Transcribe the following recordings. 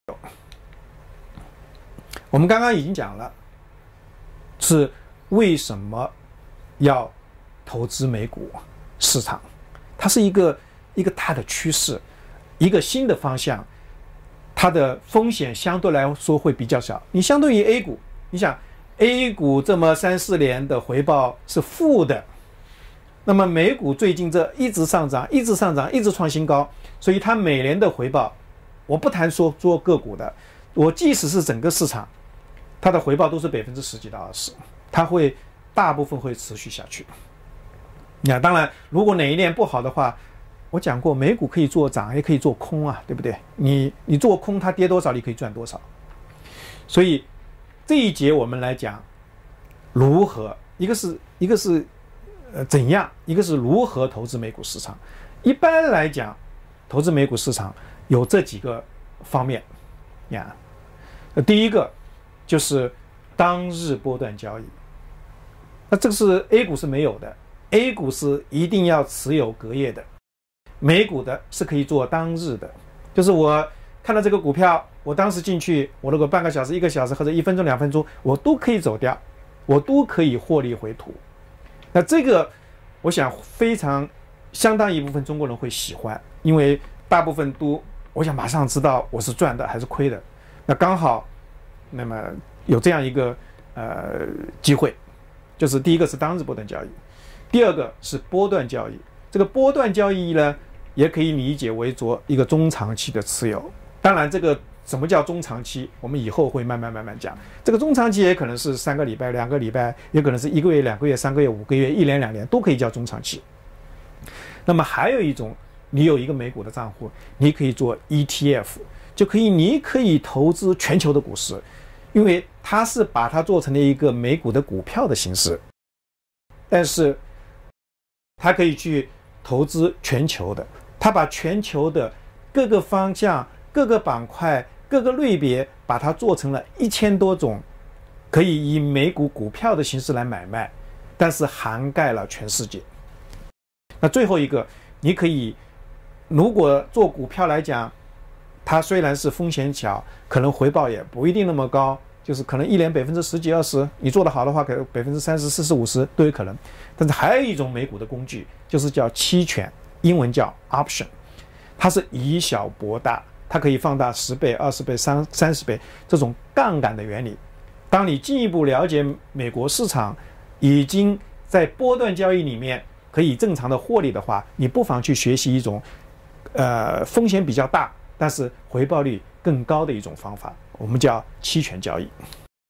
我们刚刚已经讲了，是为什么要投资美股市场，它是一个大的趋势，一个新的方向，它的风险相对来说会比较小。你相对于 A 股，你想 A 股这么3-4年的回报是负的，那么美股最近这一直上涨，一直上涨，一直创新高，所以它每年的回报，我不谈说做个股的，我即使是整个市场，它的回报都是10%几到20%，它会大部分会持续下去。那当然，如果哪一年不好的话，我讲过，美股可以做涨，也可以做空啊，对不对？你做空，它跌多少，你可以赚多少。所以这一节我们来讲如何，一个是怎样，一个是如何投资美股市场。一般来讲，投资美股市场有这几个方面呀。第一个就是当日波段交易，那这个是 A 股是没有的。A 股是一定要持有隔夜的，美股的是可以做当日的，就是我看到这个股票，我当时进去，我如果半个小时、1个小时或者1分钟、2分钟，我都可以走掉，我都可以获利回吐。那这个我想相当一部分中国人会喜欢，因为大部分都我想马上知道我是赚的还是亏的。那刚好那么有这样一个机会，就是第一个是当日波段交易，第二个是波段交易。这个波段交易呢，也可以理解为做一个中长期的持有。当然，这个什么叫中长期，我们以后会慢慢讲。这个中长期也可能是3个礼拜、2个礼拜，也可能是1个月、2个月、3个月、5个月、1年、2年，都可以叫中长期。那么还有一种，你有一个美股的账户，你可以做 ETF， 你可以投资全球的股市，因为它是把它做成了一个美股的股票的形式，但是它可以去投资全球的，它把全球的各个方向、各个板块、各个类别，把它做成了1000多种，可以以美股股票的形式来买卖，但是涵盖了全世界。那最后一个，你可以如果做股票来讲，它虽然是风险小，可能回报也不一定那么高，就是可能1年10几20%，你做得好的话，可能30%、40%、50%都有可能。但是还有一种美股的工具，就是叫期权，英文叫 option， 它是以小博大，它可以放大10倍、20倍、30倍这种杠杆的原理。当你进一步了解美国市场已经在波段交易里面可以正常的获利的话，你不妨去学习一种风险比较大，但是回报率更高的一种方法，我们叫期权交易。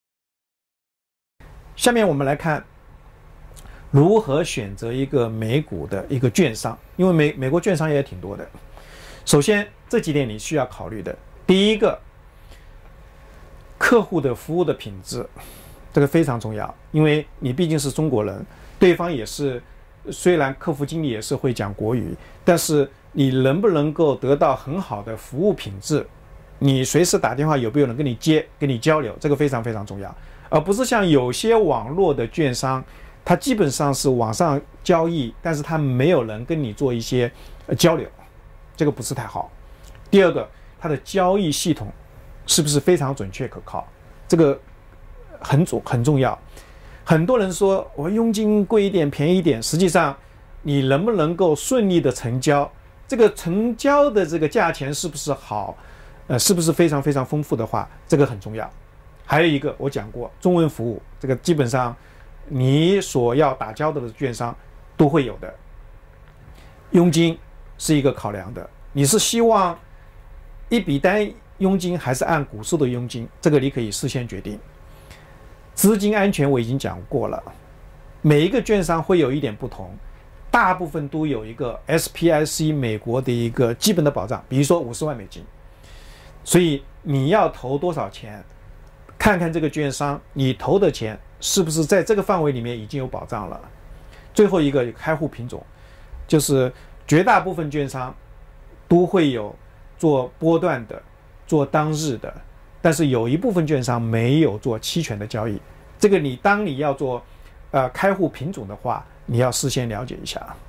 下面我们来看如何选择一个美股的一个券商，因为美国券商也挺多的。首先这几点你需要考虑的，第一个，客户的服务的品质，这个非常重要，因为你毕竟是中国人，对方也是，虽然客服经理也是会讲国语，但是你能不能够得到很好的服务品质，你随时打电话有没有人跟你接跟你交流，这个非常非常重要。而不是像有些网络的券商，它基本上是网上交易，但是它没有人跟你做一些交流，这个不是太好。第二个，它的交易系统是不是非常准确可靠，这个很重要。很多人说我佣金贵一点便宜一点，实际上你能不能够顺利的成交，这个成交的这个价钱是不是好，是不是非常非常丰富的话，这个很重要。还有一个我讲过，中文服务，这个基本上你所要打交道的券商都会有的。佣金是一个考量的，你是希望一笔单佣金还是按股数的佣金，这个你可以事先决定。资金安全我已经讲过了，每一个券商会有一点不同，大部分都有一个 SPIC 美国的一个基本的保障，比如说$50万，所以你要投多少钱，看看这个券商你投的钱是不是在这个范围里面已经有保障了。最后一个开户品种，就是绝大部分券商都会有做波段的，做当日的，但是有一部分券商没有做期权的交易，这个当你要做开户品种的话，你要事先了解一下。